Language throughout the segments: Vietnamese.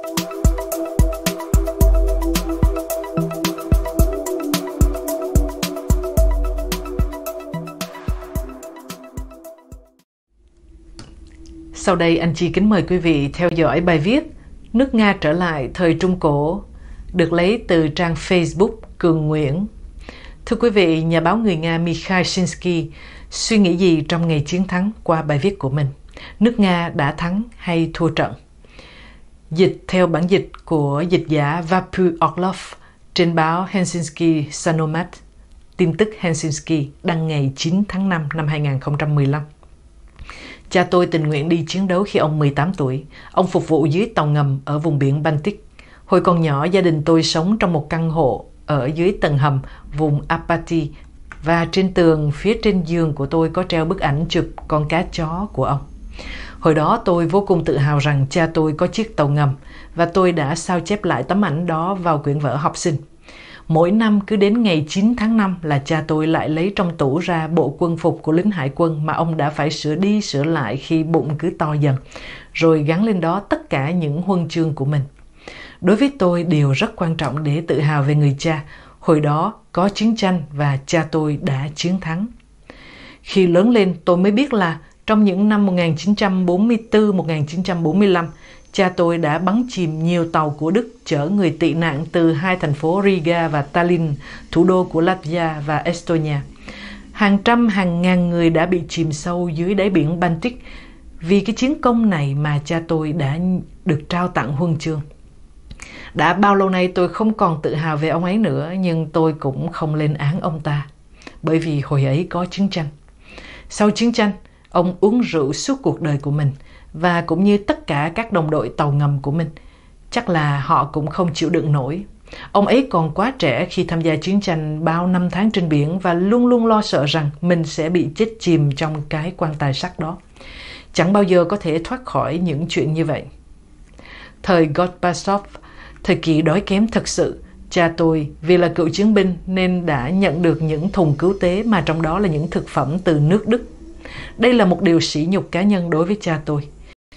Sau đây anh Chi kính mời quý vị theo dõi bài viết Nước Nga trở lại thời Trung Cổ, được lấy từ trang Facebook Cường Nguyễn. Thưa quý vị, nhà báo người Nga Mikhail Shinsky suy nghĩ gì trong ngày chiến thắng qua bài viết của mình? Nước Nga đã thắng hay thua trận? Dịch theo bản dịch của dịch giả Vapu Orlov trên báo Helsinki Sanomat, tin tức Helsinki, đăng ngày 9 tháng 5 năm 2015. Cha tôi tình nguyện đi chiến đấu khi ông 18 tuổi. Ông phục vụ dưới tàu ngầm ở vùng biển Baltic. Hồi còn nhỏ, gia đình tôi sống trong một căn hộ ở dưới tầng hầm vùng Apati, và trên tường phía trên giường của tôi có treo bức ảnh chụp con cá chó của ông. Hồi đó tôi vô cùng tự hào rằng cha tôi có chiếc tàu ngầm, và tôi đã sao chép lại tấm ảnh đó vào quyển vở học sinh. Mỗi năm cứ đến ngày 9 tháng 5 là cha tôi lại lấy trong tủ ra bộ quân phục của lính hải quân mà ông đã phải sửa đi sửa lại khi bụng cứ to dần, rồi gắn lên đó tất cả những huân chương của mình. Đối với tôi, điều rất quan trọng để tự hào về người cha. Hồi đó có chiến tranh và cha tôi đã chiến thắng. Khi lớn lên, tôi mới biết là trong những năm 1944-1945, cha tôi đã bắn chìm nhiều tàu của Đức chở người tị nạn từ hai thành phố Riga và Tallinn, thủ đô của Latvia và Estonia. Hàng trăm hàng ngàn người đã bị chìm sâu dưới đáy biển Baltic. Vì cái chiến công này mà cha tôi đã được trao tặng huân chương. Đã bao lâu nay tôi không còn tự hào về ông ấy nữa, nhưng tôi cũng không lên án ông ta, bởi vì hồi ấy có chiến tranh. Sau chiến tranh, ông uống rượu suốt cuộc đời của mình, và cũng như tất cả các đồng đội tàu ngầm của mình. Chắc là họ cũng không chịu đựng nổi. Ông ấy còn quá trẻ khi tham gia chiến tranh bao năm tháng trên biển, và luôn luôn lo sợ rằng mình sẽ bị chết chìm trong cái quan tài sắt đó. Chẳng bao giờ có thể thoát khỏi những chuyện như vậy. Thời Gorbachev, thời kỳ đói kém thực sự, cha tôi vì là cựu chiến binh nên đã nhận được những thùng cứu tế mà trong đó là những thực phẩm từ nước Đức. Đây là một điều sỉ nhục cá nhân đối với cha tôi.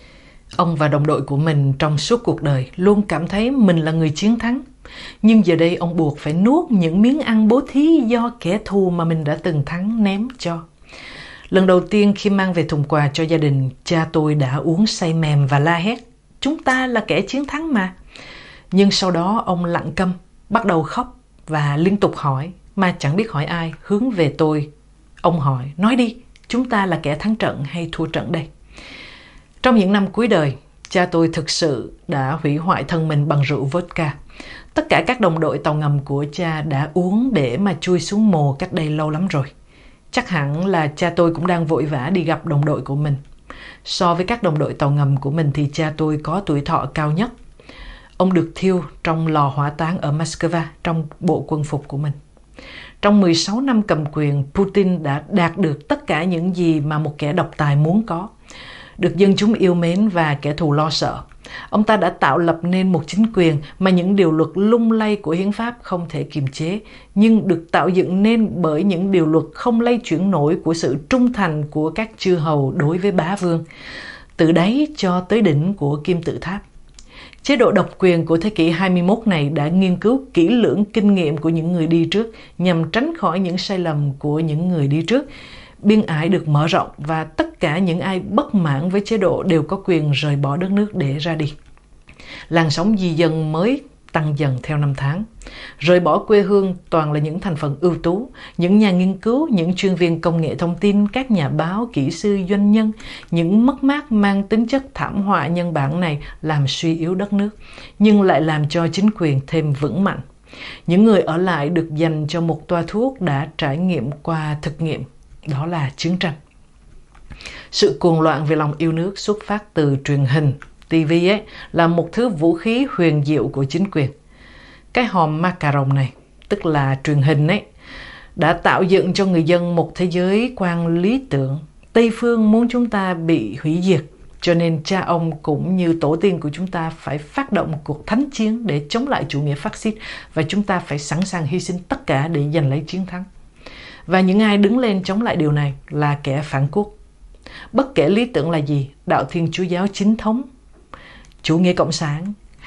Ông và đồng đội của mình trong suốt cuộc đời luôn cảm thấy mình là người chiến thắng. Nhưng giờ đây ông buộc phải nuốt những miếng ăn bố thí do kẻ thù mà mình đã từng thắng ném cho. Lần đầu tiên khi mang về thùng quà cho gia đình, cha tôi đã uống say mềm và la hét: "Chúng ta là kẻ chiến thắng mà." Nhưng sau đó ông lặng câm, bắt đầu khóc và liên tục hỏi, mà chẳng biết hỏi ai, hướng về tôi. Ông hỏi: "Nói đi, chúng ta là kẻ thắng trận hay thua trận đây?" Trong những năm cuối đời, cha tôi thực sự đã hủy hoại thân mình bằng rượu vodka. Tất cả các đồng đội tàu ngầm của cha đã uống để mà chui xuống mồ cách đây lâu lắm rồi. Chắc hẳn là cha tôi cũng đang vội vã đi gặp đồng đội của mình. So với các đồng đội tàu ngầm của mình thì cha tôi có tuổi thọ cao nhất. Ông được thiêu trong lò hỏa táng ở Moscow trong bộ quân phục của mình. Trong 16 năm cầm quyền, Putin đã đạt được tất cả những gì mà một kẻ độc tài muốn có. Được dân chúng yêu mến và kẻ thù lo sợ. Ông ta đã tạo lập nên một chính quyền mà những điều luật lung lay của hiến pháp không thể kiềm chế, nhưng được tạo dựng nên bởi những điều luật không lay chuyển nổi của sự trung thành của các chư hầu đối với bá vương, từ đáy cho tới đỉnh của kim tự tháp. Chế độ độc quyền của thế kỷ 21 này đã nghiên cứu kỹ lưỡng kinh nghiệm của những người đi trước nhằm tránh khỏi những sai lầm của những người đi trước. Biên ải được mở rộng và tất cả những ai bất mãn với chế độ đều có quyền rời bỏ đất nước để ra đi. Làn sóng di dân mới tăng dần theo năm tháng. Rời bỏ quê hương toàn là những thành phần ưu tú, những nhà nghiên cứu, những chuyên viên công nghệ thông tin, các nhà báo, kỹ sư, doanh nhân. Những mất mát mang tính chất thảm họa nhân bản này làm suy yếu đất nước, nhưng lại làm cho chính quyền thêm vững mạnh. Những người ở lại được dành cho một toa thuốc đã trải nghiệm qua thực nghiệm, đó là chiến tranh. Sự cuồng loạn về lòng yêu nước xuất phát từ truyền hình, TV ấy, là một thứ vũ khí huyền diệu của chính quyền. Cái hòm macaron này, tức là truyền hình ấy, đã tạo dựng cho người dân một thế giới quan lý tưởng. Tây phương muốn chúng ta bị hủy diệt, cho nên cha ông cũng như tổ tiên của chúng ta phải phát động một cuộc thánh chiến để chống lại chủ nghĩa phát xít, và chúng ta phải sẵn sàng hy sinh tất cả để giành lấy chiến thắng. Và những ai đứng lên chống lại điều này là kẻ phản quốc. Bất kể lý tưởng là gì, đạo Thiên Chúa giáo chính thống, chủ nghĩa cộng sản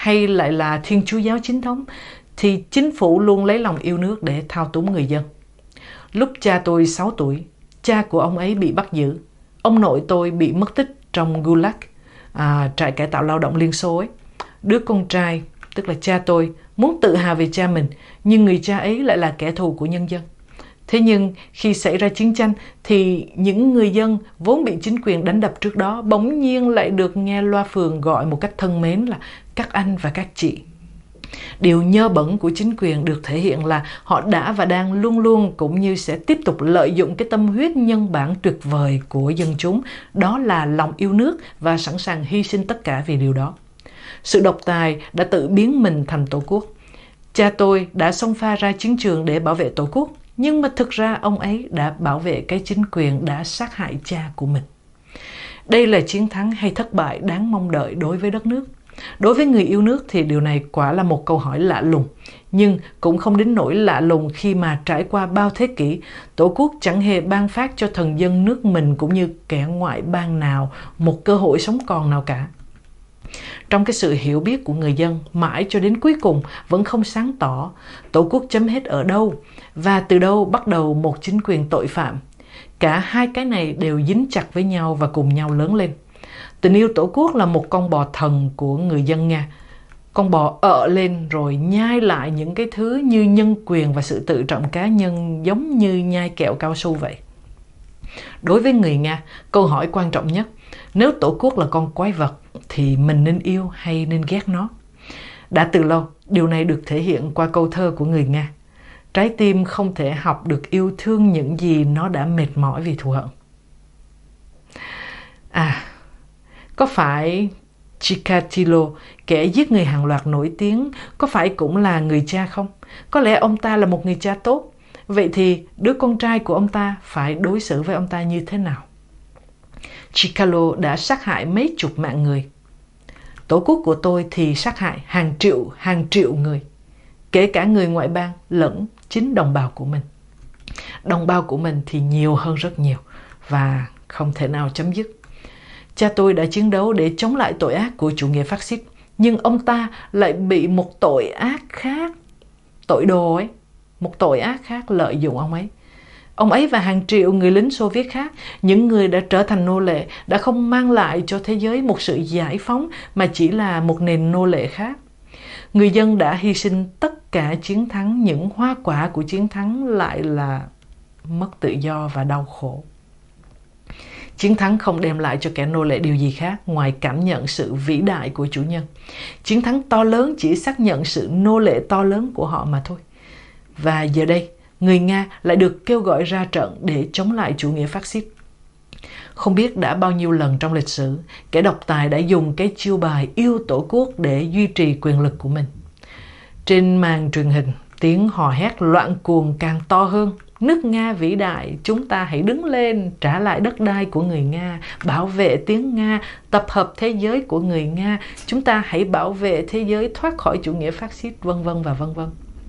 hay lại là Thiên Chúa giáo chính thống, thì chính phủ luôn lấy lòng yêu nước để thao túng người dân. Lúc cha tôi 6 tuổi, cha của ông ấy bị bắt giữ. Ông nội tôi bị mất tích trong Gulag, trại cải tạo lao động Liên Xô ấy. Đứa con trai, tức là cha tôi, muốn tự hào về cha mình, nhưng người cha ấy lại là kẻ thù của nhân dân. Thế nhưng khi xảy ra chiến tranh thì những người dân vốn bị chính quyền đánh đập trước đó bỗng nhiên lại được nghe loa phường gọi một cách thân mến là các anh và các chị. Điều nhơ bẩn của chính quyền được thể hiện là họ đã và đang luôn luôn cũng như sẽ tiếp tục lợi dụng cái tâm huyết nhân bản tuyệt vời của dân chúng, đó là lòng yêu nước và sẵn sàng hy sinh tất cả vì điều đó. Sự độc tài đã tự biến mình thành Tổ quốc. Cha tôi đã xông pha ra chiến trường để bảo vệ Tổ quốc, nhưng mà thực ra ông ấy đã bảo vệ cái chính quyền đã sát hại cha của mình. Đây là chiến thắng hay thất bại đáng mong đợi đối với đất nước. Đối với người yêu nước thì điều này quả là một câu hỏi lạ lùng, nhưng cũng không đến nỗi lạ lùng khi mà trải qua bao thế kỷ, Tổ quốc chẳng hề ban phát cho thần dân nước mình cũng như kẻ ngoại bang nào một cơ hội sống còn nào cả. Trong cái sự hiểu biết của người dân mãi cho đến cuối cùng vẫn không sáng tỏ Tổ quốc chấm hết ở đâu và từ đâu bắt đầu một chính quyền tội phạm. Cả hai cái này đều dính chặt với nhau và cùng nhau lớn lên. Tình yêu Tổ quốc là một con bò thần của người dân Nga. Con bò ợ lên rồi nhai lại những cái thứ như nhân quyền và sự tự trọng cá nhân, giống như nhai kẹo cao su vậy. Đối với người Nga, câu hỏi quan trọng nhất, nếu Tổ quốc là con quái vật thì mình nên yêu hay nên ghét nó? Đã từ lâu, điều này được thể hiện qua câu thơ của người Nga. Trái tim không thể học được yêu thương những gì nó đã mệt mỏi vì thù hận. Có phải Chikatilo, kẻ giết người hàng loạt nổi tiếng, có phải cũng là người cha không? Có lẽ ông ta là một người cha tốt. Vậy thì đứa con trai của ông ta phải đối xử với ông ta như thế nào? Chikalo đã sát hại mấy chục mạng người. Tổ quốc của tôi thì sát hại hàng triệu người, kể cả người ngoại bang lẫn chính đồng bào của mình. Đồng bào của mình thì nhiều hơn rất nhiều và không thể nào chấm dứt. Cha tôi đã chiến đấu để chống lại tội ác của chủ nghĩa phát xít, nhưng ông ta lại bị một tội ác khác, tội đồ ấy, một tội ác khác lợi dụng ông ấy. Ông ấy và hàng triệu người lính Xô Viết khác, những người đã trở thành nô lệ, đã không mang lại cho thế giới một sự giải phóng mà chỉ là một nền nô lệ khác. Người dân đã hy sinh tất cả chiến thắng, những hoa quả của chiến thắng lại là mất tự do và đau khổ. Chiến thắng không đem lại cho kẻ nô lệ điều gì khác ngoài cảm nhận sự vĩ đại của chủ nhân. Chiến thắng to lớn chỉ xác nhận sự nô lệ to lớn của họ mà thôi. Và giờ đây, người Nga lại được kêu gọi ra trận để chống lại chủ nghĩa phát xít. Không biết đã bao nhiêu lần trong lịch sử, kẻ độc tài đã dùng cái chiêu bài yêu Tổ quốc để duy trì quyền lực của mình. Trên màn truyền hình, tiếng hò hét loạn cuồng càng to hơn. Nước Nga vĩ đại, chúng ta hãy đứng lên, trả lại đất đai của người Nga, bảo vệ tiếng Nga, tập hợp thế giới của người Nga, chúng ta hãy bảo vệ thế giới thoát khỏi chủ nghĩa phát xít, vân vân và vân vân.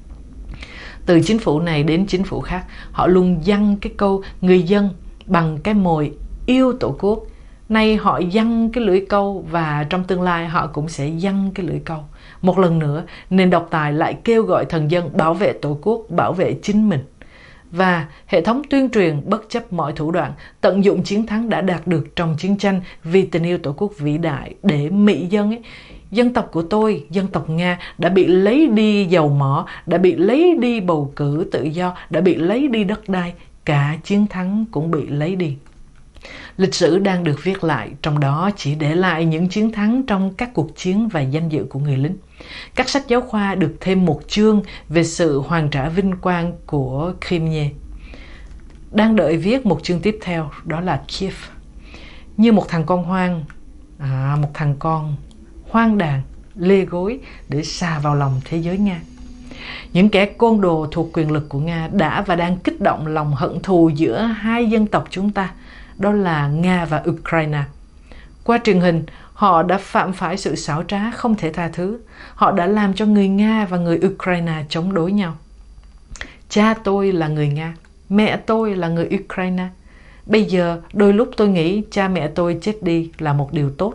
Từ chính phủ này đến chính phủ khác, họ luôn giăng cái câu người dân bằng cái mồi yêu Tổ quốc. Nay họ giăng cái lưỡi câu và trong tương lai họ cũng sẽ giăng cái lưỡi câu. Một lần nữa, nền độc tài lại kêu gọi thần dân bảo vệ Tổ quốc, bảo vệ chính mình. Và hệ thống tuyên truyền bất chấp mọi thủ đoạn, tận dụng chiến thắng đã đạt được trong chiến tranh vì tình yêu Tổ quốc vĩ đại để mị dân ấy. Dân tộc của tôi, dân tộc Nga đã bị lấy đi dầu mỏ, đã bị lấy đi bầu cử tự do, đã bị lấy đi đất đai, cả chiến thắng cũng bị lấy đi. Lịch sử đang được viết lại, trong đó chỉ để lại những chiến thắng trong các cuộc chiến và danh dự của người lính. Các sách giáo khoa được thêm một chương về sự hoàn trả vinh quang của Crimea. Đang đợi viết một chương tiếp theo, đó là Kiev. Như một thằng con hoang, một thằng con hoang đàn, lê gối để xà vào lòng thế giới Nga. Những kẻ côn đồ thuộc quyền lực của Nga đã và đang kích động lòng hận thù giữa hai dân tộc chúng ta, đó là Nga và Ukraine. Qua truyền hình, họ đã phạm phải sự xảo trá không thể tha thứ. Họ đã làm cho người Nga và người Ukraine chống đối nhau. Cha tôi là người Nga, mẹ tôi là người Ukraine. Bây giờ, đôi lúc tôi nghĩ cha mẹ tôi chết đi là một điều tốt,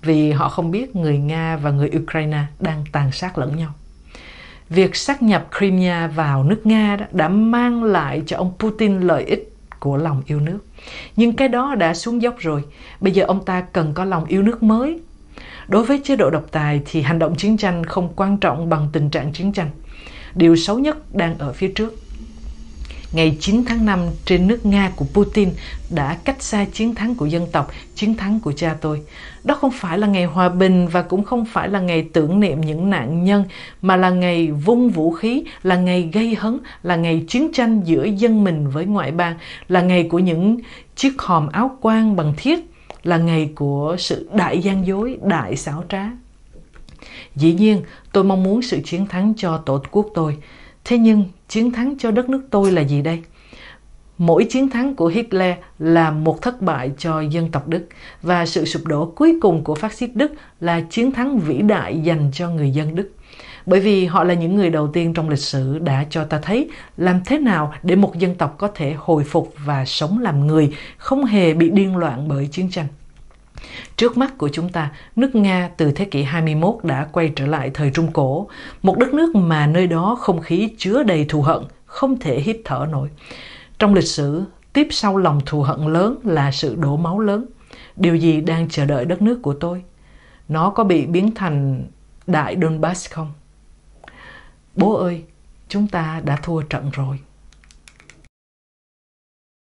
vì họ không biết người Nga và người Ukraine đang tàn sát lẫn nhau. Việc sát nhập Crimea vào nước Nga đã mang lại cho ông Putin lợi ích của lòng yêu nước. Nhưng cái đó đã xuống dốc rồi. Bây giờ ông ta cần có lòng yêu nước mới. Đối với chế độ độc tài thì hành động chiến tranh không quan trọng bằng tình trạng chiến tranh. Điều xấu nhất đang ở phía trước. Ngày 9 tháng 5 trên nước Nga của Putin đã cách xa chiến thắng của dân tộc, chiến thắng của cha tôi. Đó không phải là ngày hòa bình và cũng không phải là ngày tưởng niệm những nạn nhân, mà là ngày vung vũ khí, là ngày gây hấn, là ngày chiến tranh giữa dân mình với ngoại bang, là ngày của những chiếc hòm áo quan bằng thiết, là ngày của sự đại gian dối, đại xảo trá. Dĩ nhiên, tôi mong muốn sự chiến thắng cho tổ quốc tôi. Thế nhưng, chiến thắng cho đất nước tôi là gì đây? Mỗi chiến thắng của Hitler là một thất bại cho dân tộc Đức, và sự sụp đổ cuối cùng của phát xít Đức là chiến thắng vĩ đại dành cho người dân Đức. Bởi vì họ là những người đầu tiên trong lịch sử đã cho ta thấy làm thế nào để một dân tộc có thể hồi phục và sống làm người, không hề bị điên loạn bởi chiến tranh. Trước mắt của chúng ta, nước Nga từ thế kỷ 21 đã quay trở lại thời Trung Cổ, một đất nước mà nơi đó không khí chứa đầy thù hận, không thể hít thở nổi. Trong lịch sử, tiếp sau lòng thù hận lớn là sự đổ máu lớn. Điều gì đang chờ đợi đất nước của tôi? Nó có bị biến thành Đại Donbass không? Bố ơi, chúng ta đã thua trận rồi.